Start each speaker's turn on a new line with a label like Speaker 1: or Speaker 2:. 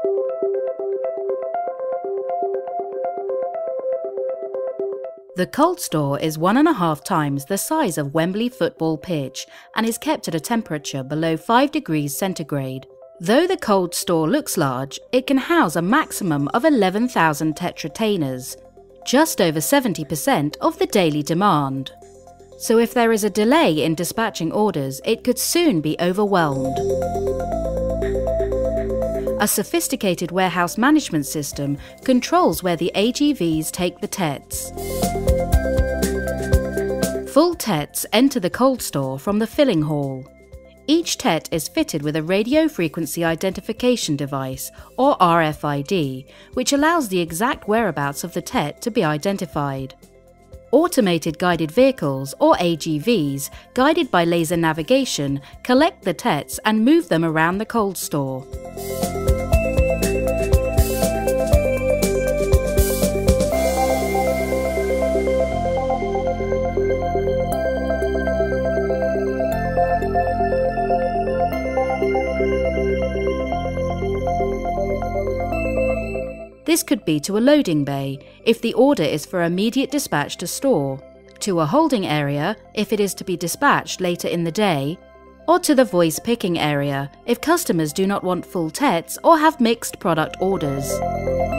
Speaker 1: The cold store is 1.5 times the size of Wembley football pitch and is kept at a temperature below 5 degrees centigrade. Though the cold store looks large, it can house a maximum of 11,000 tetratainers, just over 70% of the daily demand. So if there is a delay in dispatching orders, it could soon be overwhelmed. A sophisticated warehouse management system controls where the AGVs take the TETs. Full TETs enter the cold store from the filling hall. Each TET is fitted with a radio frequency identification device, or RFID, which allows the exact whereabouts of the TET to be identified. Automated guided vehicles, or AGVs, guided by laser navigation, collect the TETs and move them around the cold store. This could be to a loading bay, if the order is for immediate dispatch to store, to a holding area, if it is to be dispatched later in the day, or to the voice picking area, if customers do not want full TETs or have mixed product orders.